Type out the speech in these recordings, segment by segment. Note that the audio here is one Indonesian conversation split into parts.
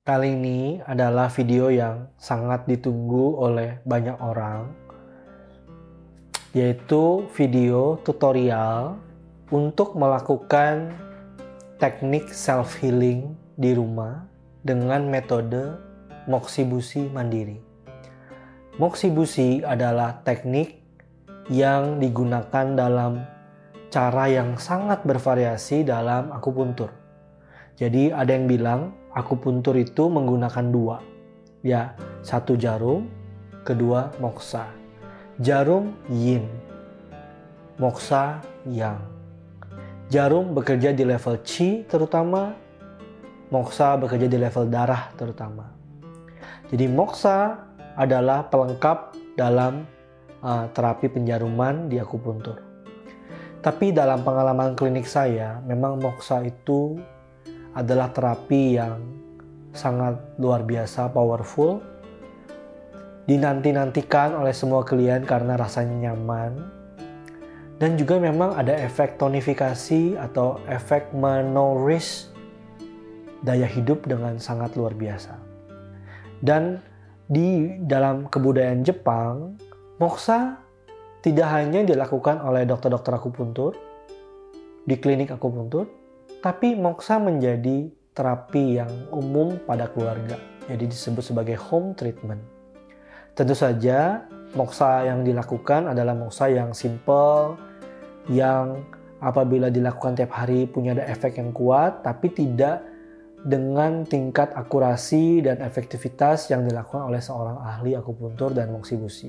Kali ini adalah video yang sangat ditunggu oleh banyak orang, yaitu video tutorial untuk melakukan teknik self-healing di rumah dengan metode Moxibushi Mandiri. Moxibushi adalah teknik yang digunakan dalam cara yang sangat bervariasi dalam akupuntur. Jadi ada yang bilang akupuntur itu menggunakan dua, ya, satu jarum, kedua moksa. Jarum yin, moksa yang. Jarum bekerja di level qi terutama, moksa bekerja di level darah terutama. Jadi moksa adalah pelengkap dalam terapi penjaruman di akupuntur. Tapi dalam pengalaman klinik saya, memang moksa itu adalah terapi yang sangat luar biasa, powerful, dinanti-nantikan oleh semua klien karena rasanya nyaman, dan juga memang ada efek tonifikasi atau efek menourish daya hidup dengan sangat luar biasa. Dan di dalam kebudayaan Jepang, moksa tidak hanya dilakukan oleh dokter-dokter akupuntur di klinik akupuntur, tapi moksa menjadi terapi yang umum pada keluarga, jadi disebut sebagai home treatment. Tentu saja moksa yang dilakukan adalah moksa yang simple, yang apabila dilakukan tiap hari punya ada efek yang kuat, tapi tidak dengan tingkat akurasi dan efektivitas yang dilakukan oleh seorang ahli akupuntur dan moxibushi.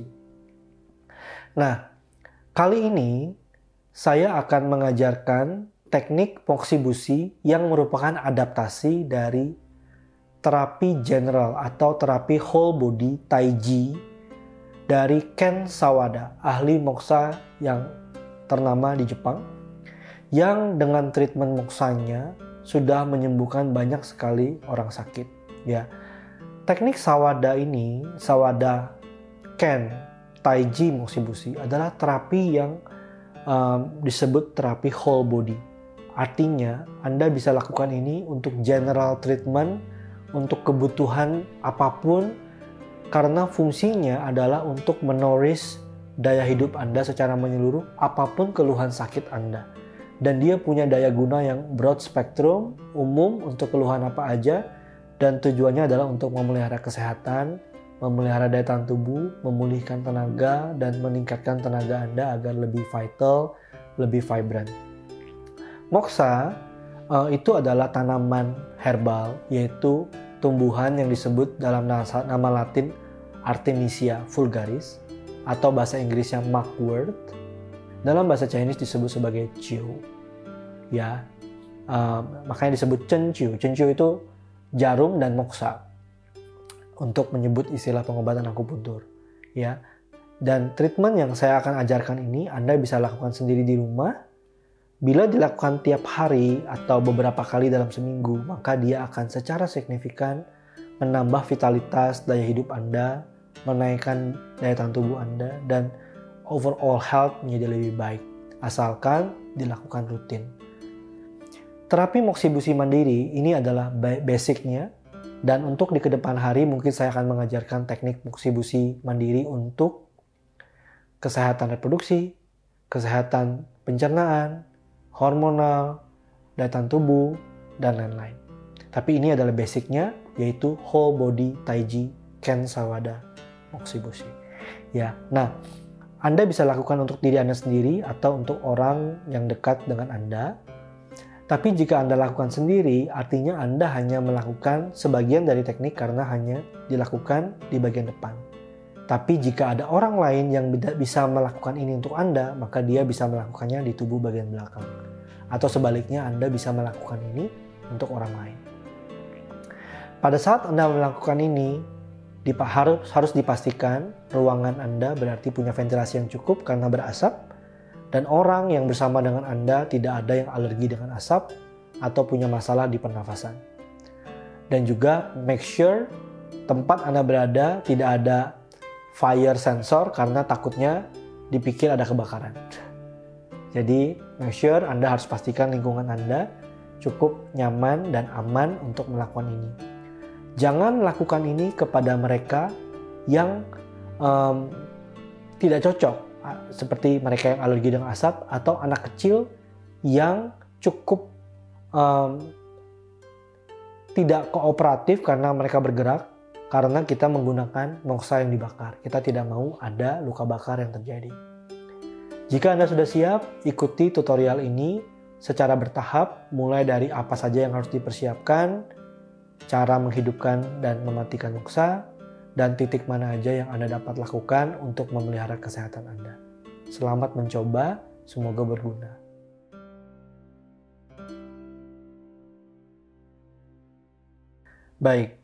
Nah, kali ini saya akan mengajarkan teknik moxibushi yang merupakan adaptasi dari terapi general atau terapi whole body taiji dari Ken Sawada, ahli moksa yang ternama di Jepang, yang dengan treatment moksanya sudah menyembuhkan banyak sekali orang sakit. Ya, teknik Sawada ini, Sawada Ken Taiji Moxibushi adalah terapi yang disebut terapi whole body. Artinya, Anda bisa lakukan ini untuk general treatment, untuk kebutuhan apapun, karena fungsinya adalah untuk menourish daya hidup Anda secara menyeluruh, apapun keluhan sakit Anda. Dan dia punya daya guna yang broad spectrum, umum untuk keluhan apa aja, dan tujuannya adalah untuk memelihara kesehatan, memelihara daya tahan tubuh, memulihkan tenaga, dan meningkatkan tenaga Anda agar lebih vital, lebih vibrant. Moksa itu adalah tanaman herbal, yaitu tumbuhan yang disebut dalam nama Latin Artemisia vulgaris, atau bahasa Inggrisnya mugwort. Dalam bahasa Chinese disebut sebagai ciu. Ya, makanya disebut cenciu. Cenciu itu jarum dan moksa untuk menyebut istilah pengobatan akupuntur. Ya, dan treatment yang saya akan ajarkan ini Anda bisa lakukan sendiri di rumah. Bila dilakukan tiap hari atau beberapa kali dalam seminggu, maka dia akan secara signifikan menambah vitalitas daya hidup Anda, menaikkan daya tahan tubuh Anda, dan overall health menjadi lebih baik, asalkan dilakukan rutin. Terapi Moxibushi Mandiri ini adalah basicnya, dan untuk di kedepan hari mungkin saya akan mengajarkan teknik Moxibushi Mandiri untuk kesehatan reproduksi, kesehatan pencernaan, hormonal, daya tahan tubuh, dan lain-lain. Tapi ini adalah basicnya, yaitu whole body taiji Ken Sawada Moxibushi. Ya, nah, Anda bisa lakukan untuk diri Anda sendiri atau untuk orang yang dekat dengan Anda. Tapi jika Anda lakukan sendiri, artinya Anda hanya melakukan sebagian dari teknik karena hanya dilakukan di bagian depan. Tapi jika ada orang lain yang bisa melakukan ini untuk Anda, maka dia bisa melakukannya di tubuh bagian belakang. Atau sebaliknya, Anda bisa melakukan ini untuk orang lain. Pada saat Anda melakukan ini, harus dipastikan ruangan Anda berarti punya ventilasi yang cukup karena berasap, dan orang yang bersama dengan Anda tidak ada yang alergi dengan asap atau punya masalah di pernafasan. Dan juga make sure tempat Anda berada tidak ada fire sensor karena takutnya dipikir ada kebakaran. Jadi make sure Anda harus pastikan lingkungan Anda cukup nyaman dan aman untuk melakukan ini. Jangan lakukan ini kepada mereka yang tidak cocok, seperti mereka yang alergi dengan asap atau anak kecil yang cukup tidak kooperatif karena mereka bergerak, karena kita menggunakan moksa yang dibakar. Kita tidak mau ada luka bakar yang terjadi. Jika Anda sudah siap, ikuti tutorial ini secara bertahap, mulai dari apa saja yang harus dipersiapkan, cara menghidupkan dan mematikan moksa, dan titik mana aja yang Anda dapat lakukan untuk memelihara kesehatan Anda. Selamat mencoba, semoga berguna. Baik,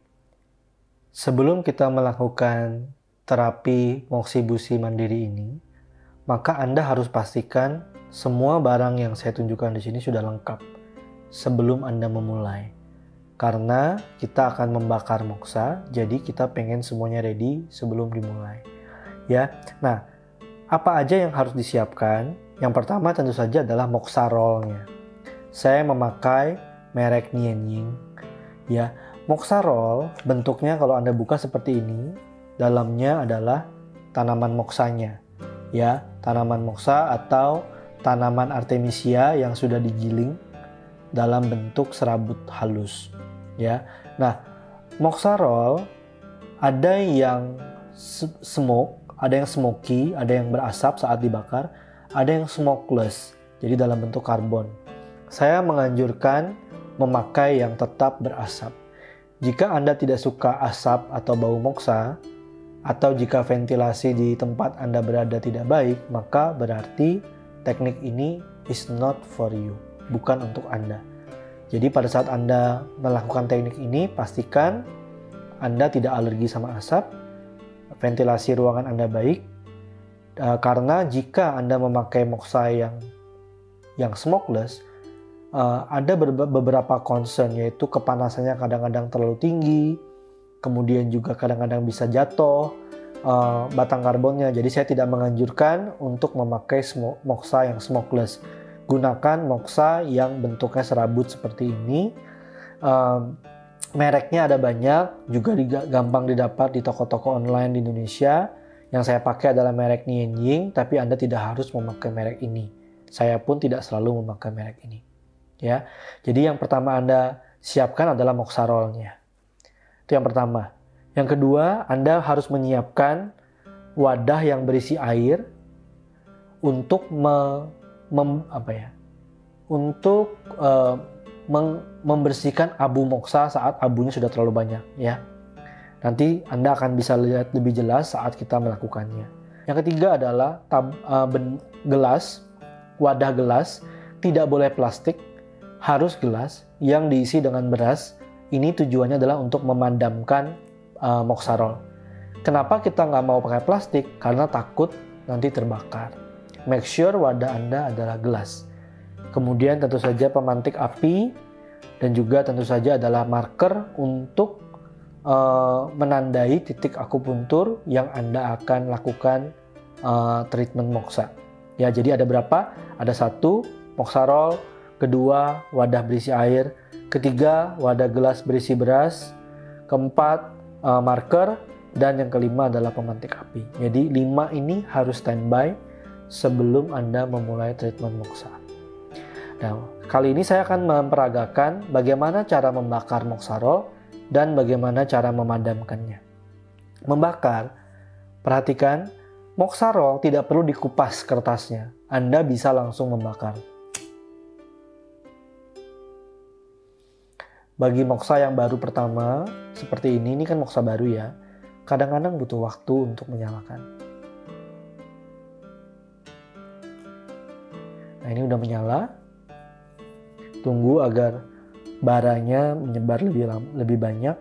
sebelum kita melakukan terapi moksibusi mandiri ini, maka Anda harus pastikan semua barang yang saya tunjukkan di sini sudah lengkap sebelum Anda memulai. Karena kita akan membakar moksa, jadi kita pengen semuanya ready sebelum dimulai. Ya, nah apa aja yang harus disiapkan? Yang pertama tentu saja adalah moksa roll-nya. Saya memakai merek Nianying. Ya, moksa roll bentuknya kalau Anda buka seperti ini, dalamnya adalah tanaman moksanya. Ya, tanaman moksa atau tanaman artemisia yang sudah digiling dalam bentuk serabut halus. Ya, nah moksa roll ada yang smoke, ada yang smoky, ada yang berasap saat dibakar, ada yang smokeless, jadi dalam bentuk karbon. Saya menganjurkan memakai yang tetap berasap. Jika Anda tidak suka asap atau bau moksa, atau jika ventilasi di tempat Anda berada tidak baik, maka berarti teknik ini is not for you, bukan untuk Anda. Jadi pada saat Anda melakukan teknik ini, pastikan Anda tidak alergi sama asap, ventilasi ruangan Anda baik, karena jika Anda memakai moksa yang smokeless, ada beberapa concern, yaitu kepanasannya kadang-kadang terlalu tinggi, kemudian juga kadang-kadang bisa jatuh batang karbonnya. Jadi saya tidak menganjurkan untuk memakai moksa yang smokeless. Gunakan moksa yang bentuknya serabut seperti ini. Mereknya ada banyak, juga gampang didapat di toko-toko online di Indonesia. Yang saya pakai adalah merek Nianying, tapi Anda tidak harus memakai merek ini. Saya pun tidak selalu memakai merek ini. Ya, jadi yang pertama Anda siapkan adalah moksa roll-nya. Itu yang pertama. Yang kedua, Anda harus menyiapkan wadah yang berisi air untuk membersihkan abu moksa saat abunya sudah terlalu banyak, ya. Nanti Anda akan bisa lihat lebih jelas saat kita melakukannya. Yang ketiga adalah wadah gelas, tidak boleh plastik, harus gelas yang diisi dengan beras. Ini tujuannya adalah untuk memadamkan moksa roll. Kenapa kita nggak mau pakai plastik? Karena takut nanti terbakar. Make sure wadah Anda adalah gelas. Kemudian tentu saja pemantik api, dan juga tentu saja adalah marker untuk menandai titik akupuntur yang Anda akan lakukan treatment moksa. Ya, jadi ada berapa? Ada 1 moksa roll, kedua wadah berisi air, ketiga wadah gelas berisi beras, keempat marker, dan yang kelima adalah pemantik api. Jadi 5 ini harus standby sebelum Anda memulai treatment moksa. Nah, kali ini saya akan memperagakan bagaimana cara membakar moksa roll dan bagaimana cara memadamkannya. Membakar, perhatikan, moksa roll tidak perlu dikupas kertasnya. Anda bisa langsung membakar. Bagi moksa yang baru pertama, seperti ini kan moksa baru ya, kadang-kadang butuh waktu untuk menyalakan. Nah, ini udah menyala. Tunggu agar baranya menyebar lebih banyak.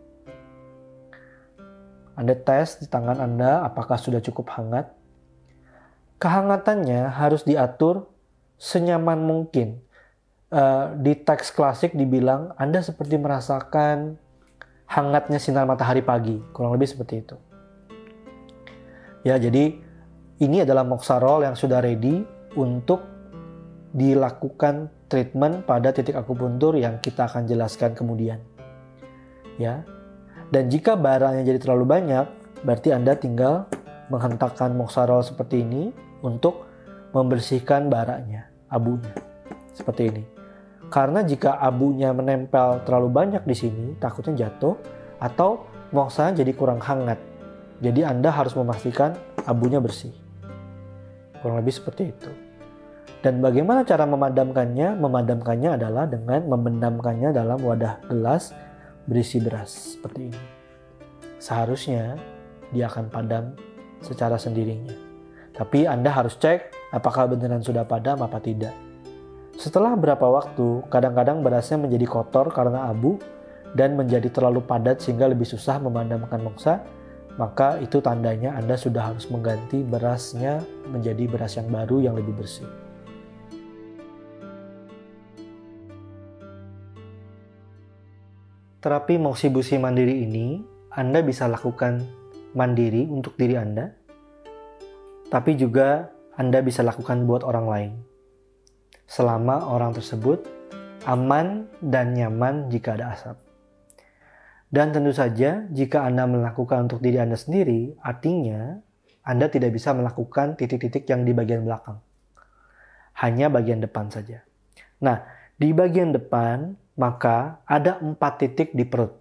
Anda tes di tangan Anda apakah sudah cukup hangat. Kehangatannya harus diatur senyaman mungkin. Di teks klasik dibilang Anda seperti merasakan hangatnya sinar matahari pagi, kurang lebih seperti itu. Ya, jadi ini adalah moksa roll yang sudah ready untuk dilakukan treatment pada titik akupuntur yang kita akan jelaskan kemudian. Ya. Dan jika baranya jadi terlalu banyak, berarti Anda tinggal menghentakkan moxarol seperti ini untuk membersihkan baranya, abunya. Seperti ini. Karena jika abunya menempel terlalu banyak di sini, takutnya jatuh atau moxa jadi kurang hangat. Jadi Anda harus memastikan abunya bersih. Kurang lebih seperti itu. Dan bagaimana cara memadamkannya? Memadamkannya adalah dengan memendamkannya dalam wadah gelas berisi beras seperti ini. Seharusnya dia akan padam secara sendirinya. Tapi Anda harus cek apakah beneran sudah padam apa tidak. Setelah berapa waktu, kadang-kadang berasnya menjadi kotor karena abu dan menjadi terlalu padat sehingga lebih susah memadamkan moxa, maka itu tandanya Anda sudah harus mengganti berasnya menjadi beras yang baru yang lebih bersih. Terapi moxibusi mandiri ini Anda bisa lakukan mandiri untuk diri Anda, tapi juga Anda bisa lakukan buat orang lain. Selama orang tersebut aman dan nyaman jika ada asap. Dan tentu saja jika Anda melakukan untuk diri Anda sendiri, artinya Anda tidak bisa melakukan titik-titik yang di bagian belakang. Hanya bagian depan saja. Nah, di bagian depan maka ada 4 titik di perut.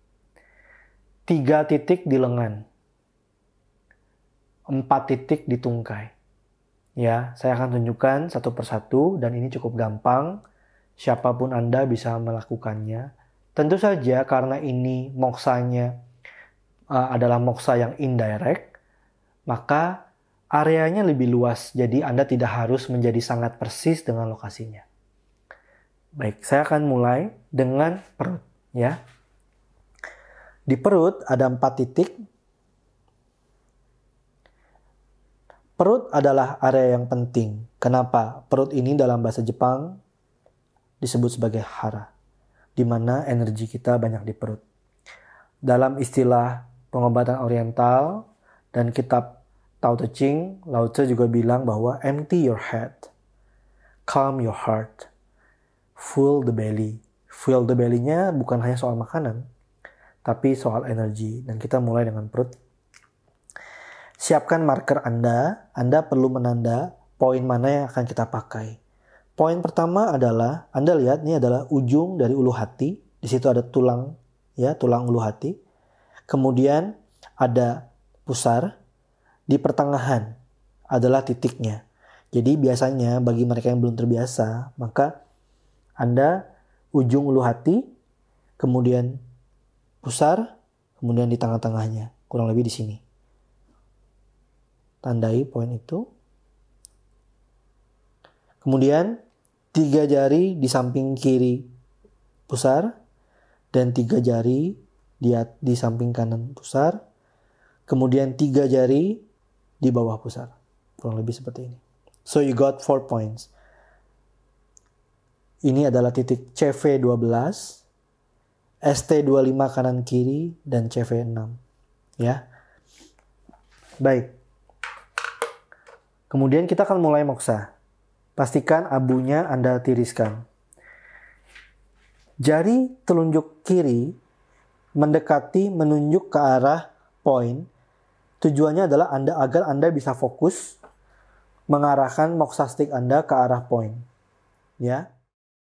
3 titik di lengan. 4 titik di tungkai. Ya, saya akan tunjukkan satu persatu dan ini cukup gampang. Siapapun Anda bisa melakukannya. Tentu saja karena ini moksanya adalah moksa yang indirect, maka areanya lebih luas. Jadi Anda tidak harus menjadi sangat persis dengan lokasinya. Baik, saya akan mulai dengan perut. Ya. Di perut ada 4 titik. Perut adalah area yang penting. Kenapa? Perut ini dalam bahasa Jepang disebut sebagai hara, di mana energi kita banyak di perut. Dalam istilah pengobatan oriental dan kitab Tao Te Ching, Lao Tzu juga bilang bahwa empty your head, calm your heart, full the belly. Full the belly-nya bukan hanya soal makanan, tapi soal energi. Dan kita mulai dengan perut. Siapkan marker Anda perlu menanda poin mana yang akan kita pakai. Poin pertama adalah, Anda lihat ini adalah ujung dari ulu hati. Di situ ada tulang, ya, tulang ulu hati. Kemudian ada pusar. Di pertengahan adalah titiknya. Jadi biasanya bagi mereka yang belum terbiasa, maka Anda ujung ulu hati, kemudian pusar, kemudian di tengah-tengahnya. Kurang lebih di sini. Tandai poin itu. Kemudian 3 jari di samping kiri pusar dan 3 jari di samping kanan pusar. Kemudian 3 jari di bawah pusar. Kurang lebih seperti ini. So you got 4 points. Ini adalah titik CV12, ST25 kanan kiri dan CV6. Ya. Baik. Kemudian kita akan mulai moksa. Pastikan abunya Anda tiriskan. Jari telunjuk kiri mendekati menunjuk ke arah poin. Tujuannya adalah agar Anda bisa fokus mengarahkan moksa stick Anda ke arah poin. Ya.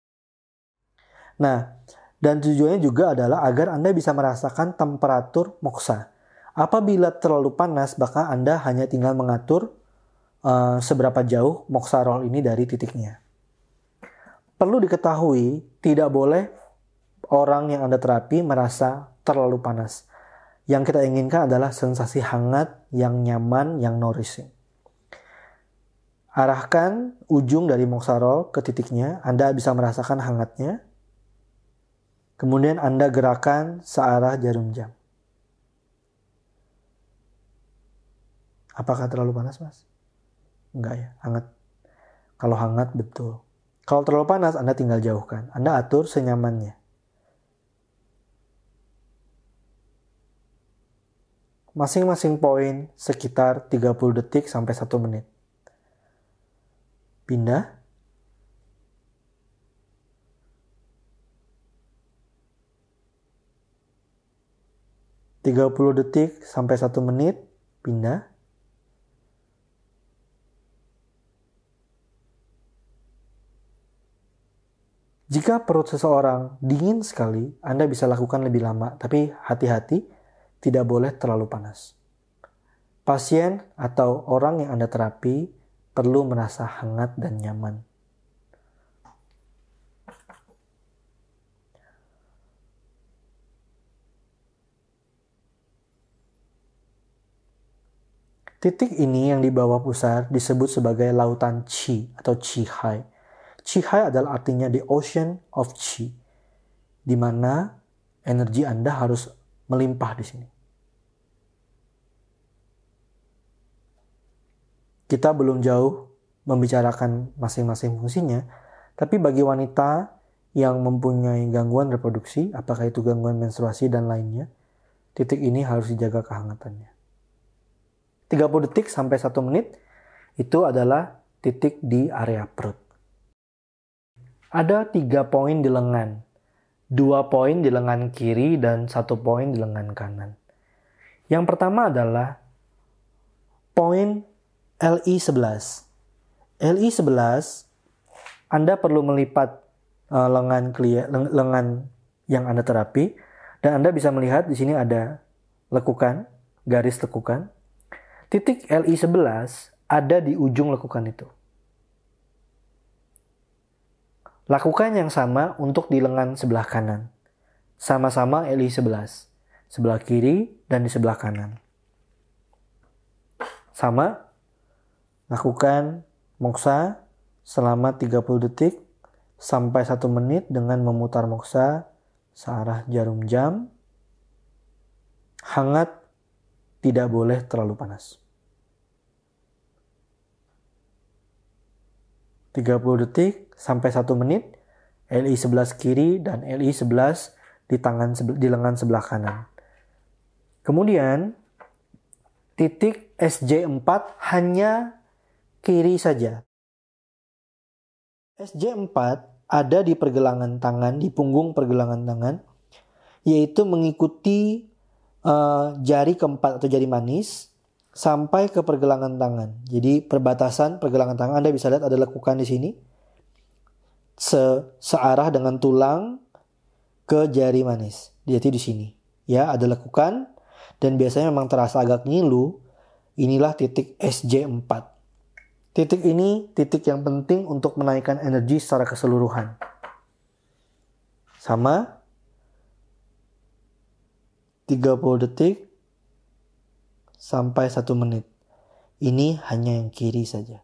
Nah, dan tujuannya juga adalah agar Anda bisa merasakan temperatur moksa. Apabila terlalu panas, maka Anda hanya tinggal mengatur seberapa jauh moxarol ini dari titiknya. Perlu diketahui, tidak boleh orang yang Anda terapi merasa terlalu panas. Yang kita inginkan adalah sensasi hangat, yang nyaman, yang nourishing. Arahkan ujung dari moxarol ke titiknya, Anda bisa merasakan hangatnya. Kemudian Anda gerakan searah jarum jam. Apakah terlalu panas, Mas? Enggak ya, hangat. Kalau hangat betul. Kalau terlalu panas, Anda tinggal jauhkan. Anda atur senyamannya. Masing-masing poin sekitar 30 detik sampai 1 menit. Pindah. 30 detik sampai 1 menit, pindah. Jika perut seseorang dingin sekali, Anda bisa lakukan lebih lama, tapi hati-hati, tidak boleh terlalu panas. Pasien atau orang yang Anda terapi perlu merasa hangat dan nyaman. Titik ini yang di bawah pusar disebut sebagai lautan Qi atau Qi Hai. Qi Hai adalah artinya the ocean of Qi, di mana energi Anda harus melimpah di sini. Kita belum jauh membicarakan masing-masing fungsinya, tapi bagi wanita yang mempunyai gangguan reproduksi, apakah itu gangguan menstruasi dan lainnya, titik ini harus dijaga kehangatannya. 30 detik sampai 1 menit itu adalah titik di area perut. Ada 3 poin di lengan, 2 poin di lengan kiri dan 1 poin di lengan kanan. Yang pertama adalah poin LI11. LI11, Anda perlu melipat lengan yang Anda terapi, dan Anda bisa melihat di sini ada lekukan, garis lekukan. Titik LI11 ada di ujung lekukan itu. Lakukan yang sama untuk di lengan sebelah kanan. Sama-sama LI11. Sebelah kiri dan di sebelah kanan. Sama. Lakukan moksa selama 30 detik sampai 1 menit dengan memutar moksa searah jarum jam. Hangat, tidak boleh terlalu panas. 30 detik sampai 1 menit, LI11 kiri dan LI11 di lengan sebelah kanan. Kemudian, titik SJ4 hanya kiri saja. SJ4 ada di pergelangan tangan, di punggung pergelangan tangan, yaitu mengikuti jari keempat atau jari manis sampai ke pergelangan tangan. Jadi perbatasan pergelangan tangan, Anda bisa lihat ada lekukan di sini. Searah dengan tulang ke jari manis. Jadi di sini. Ya, ada lekukan dan biasanya memang terasa agak ngilu. Inilah titik SJ4. Titik ini titik yang penting untuk menaikkan energi secara keseluruhan. Sama. 30 detik sampai 1 menit. Ini hanya yang kiri saja.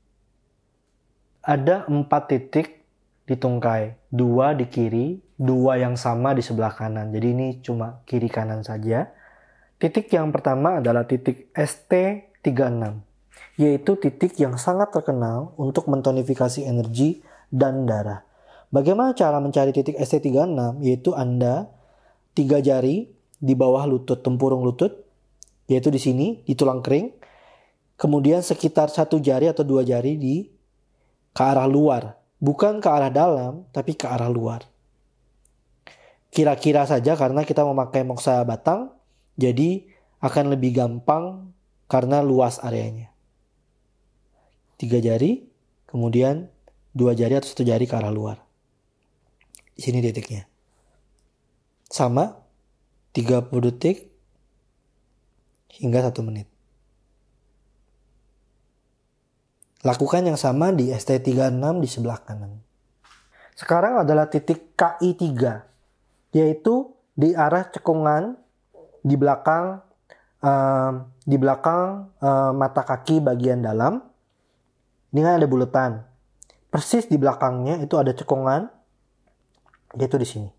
Ada 4 titik di tungkai. 2 di kiri, 2 yang sama di sebelah kanan. Jadi ini cuma kiri kanan saja. Titik yang pertama adalah titik ST36. Yaitu titik yang sangat terkenal untuk mentonifikasi energi dan darah. Bagaimana cara mencari titik ST36? Yaitu Anda 3 jari di bawah lutut, tempurung lutut, yaitu di sini, di tulang kering. Kemudian sekitar 1 jari atau 2 jari ke arah luar. Bukan ke arah dalam, tapi ke arah luar. Kira-kira saja karena kita memakai moksa batang, jadi akan lebih gampang karena luas areanya. 3 jari, kemudian 2 jari atau 1 jari ke arah luar. Di sini titiknya. Sama, 30 detik hingga 1 menit. Lakukan yang sama di ST36 di sebelah kanan. Sekarang adalah titik KI3, yaitu di arah cekungan di belakang mata kaki bagian dalam. Ini kan ada buletan. Persis di belakangnya itu ada cekungan, yaitu di sini.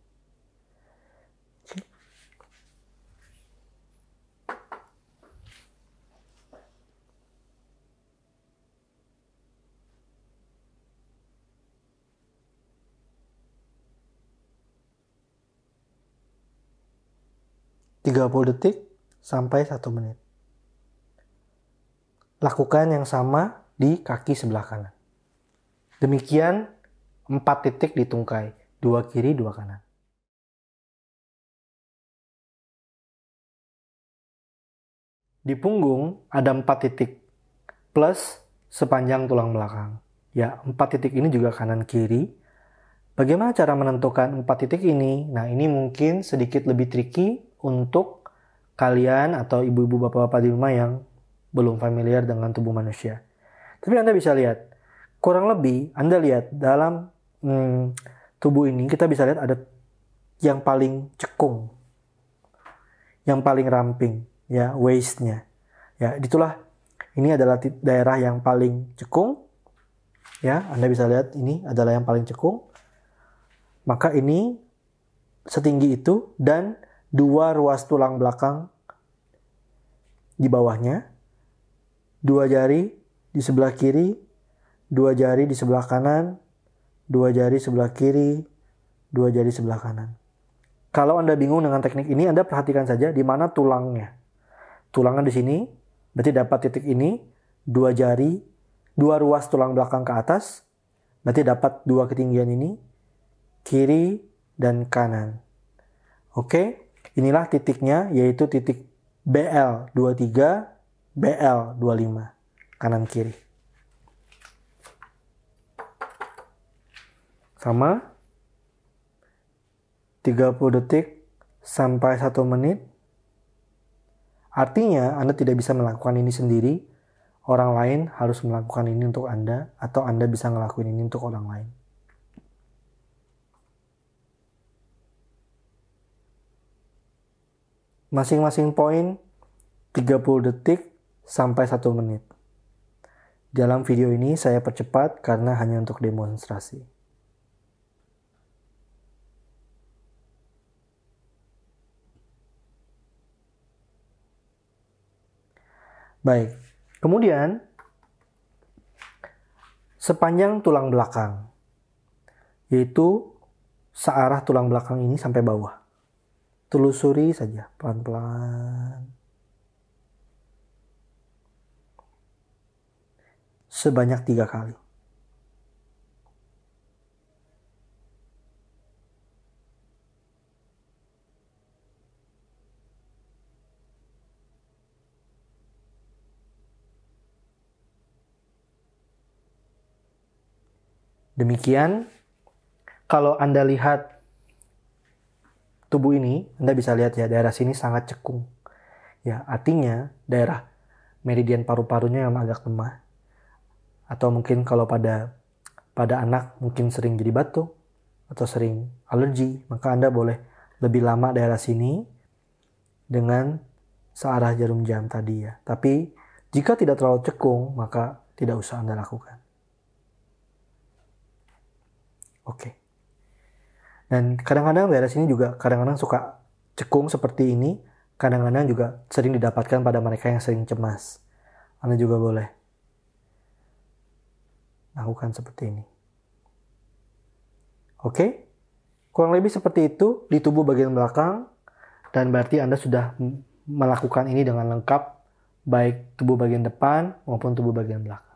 30 detik sampai 1 menit. Lakukan yang sama di kaki sebelah kanan. Demikian 4 titik di tungkai, 2 kiri, 2 kanan. Di punggung ada 4 titik plus sepanjang tulang belakang. Ya, 4 titik ini juga kanan kiri. Bagaimana cara menentukan 4 titik ini? Nah, ini mungkin sedikit lebih tricky untuk kalian atau ibu-ibu bapak-bapak di rumah yang belum familiar dengan tubuh manusia. Tapi Anda bisa lihat, kurang lebih Anda lihat dalam tubuh ini kita bisa lihat ada yang paling cekung, yang paling ramping, ya, waist-nya. Ya, itulah ini adalah daerah yang paling cekung. Ya, Anda bisa lihat ini adalah yang paling cekung. Maka ini setinggi itu dan 2 ruas tulang belakang di bawahnya. 2 jari di sebelah kiri, 2 jari di sebelah kanan, 2 jari sebelah kiri, 2 jari sebelah kanan. Kalau Anda bingung dengan teknik ini, Anda perhatikan saja di mana tulangnya. Tulangnya di sini, berarti dapat titik ini, 2 jari, 2 ruas tulang belakang ke atas, berarti dapat 2 ketinggian ini, kiri dan kanan. Oke, inilah titiknya, yaitu titik BL23, BL25, kanan kiri. Sama, 30 detik sampai 1 menit. Artinya Anda tidak bisa melakukan ini sendiri, orang lain harus melakukan ini untuk Anda, atau Anda bisa ngelakuin ini untuk orang lain. Masing-masing poin 30 detik sampai 1 menit. Dalam video ini saya percepat karena hanya untuk demonstrasi. Baik, kemudian sepanjang tulang belakang, yaitu searah tulang belakang ini sampai bawah. Telusuri saja pelan-pelan. Sebanyak 3 kali. Demikian, kalau Anda lihat tubuh ini, Anda bisa lihat ya, daerah sini sangat cekung. Ya, artinya daerah meridian paru-parunya yang agak lemah. Atau mungkin kalau pada anak mungkin sering jadi batuk atau sering alergi, maka Anda boleh lebih lama daerah sini dengan searah jarum jam tadi ya. Tapi jika tidak terlalu cekung, maka tidak usah Anda lakukan. Oke. Dan kadang-kadang daerah sini juga kadang-kadang suka cekung seperti ini. Kadang-kadang juga sering didapatkan pada mereka yang sering cemas. Anda juga boleh lakukan seperti ini. Oke. Kurang lebih seperti itu di tubuh bagian belakang. Dan berarti Anda sudah melakukan ini dengan lengkap. Baik tubuh bagian depan maupun tubuh bagian belakang.